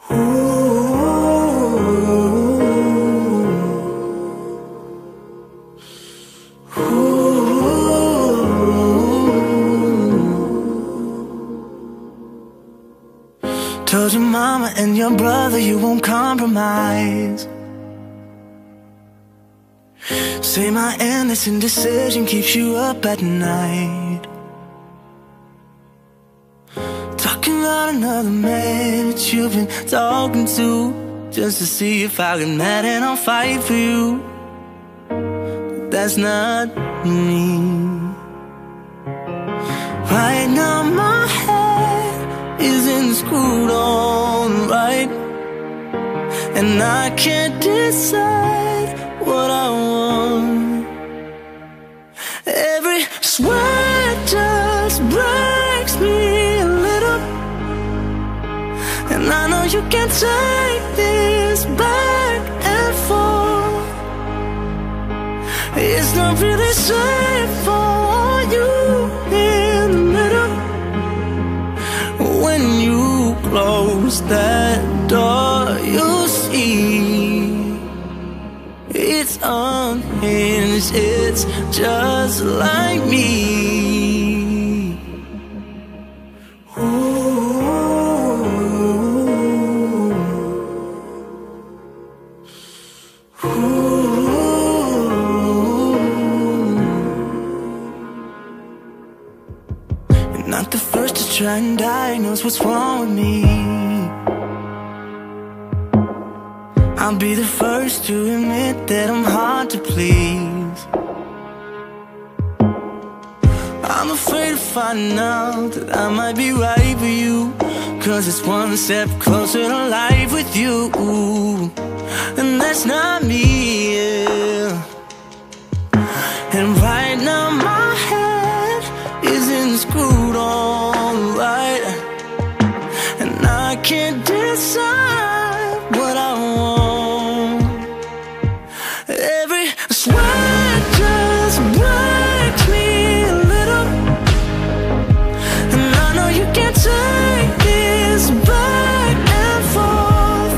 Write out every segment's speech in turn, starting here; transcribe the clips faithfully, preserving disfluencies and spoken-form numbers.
Told your mama and your brother you won't compromise. Say my endless indecision keeps you up at night. Talking about another man that you've been talking to, just to see if I get mad and I'll fight for you. But that's not me. Right now my head isn't screwed on right, and I can't decide what I want. Every sweat just breaks me a little, and I know you can't take this back and forth. It's not really safe for you in the middle. When you close that door, you'll see it's unhinged, it's just like me. Ooh. Ooh. You're not the first to try and diagnose what's wrong with me. I'll be the first to admit that I'm hard to please. I'm afraid to find out that I might be right for you, 'cause it's one step closer to life with you, and that's not me, yeah. And right now my head isn't screwed on right, and I can't decide what I want. Every sweat just breaks me a little, and I know you can't take this back and forth.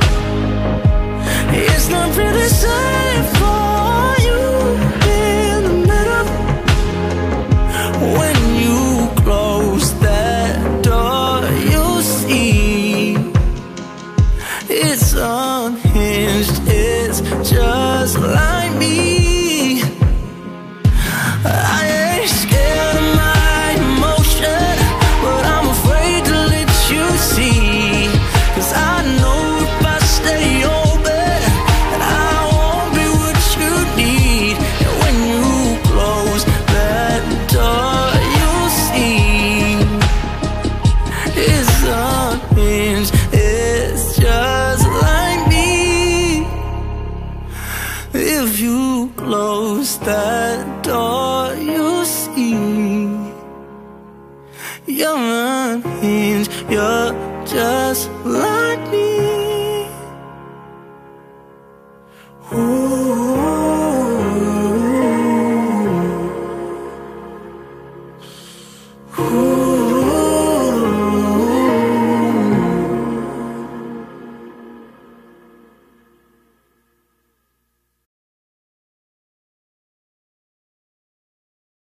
It's not really safe for you in the middle. When you close that door, you'll see it's unhinged, it's just like me. I ain't scared of my emotion, but I'm afraid to let you see, 'cause I know if I stay open, that I won't be what you need. And when you close that door, you'll see it's unhinged, it's just like me. If you close that door, you'll see you're unhinged, you're just like me.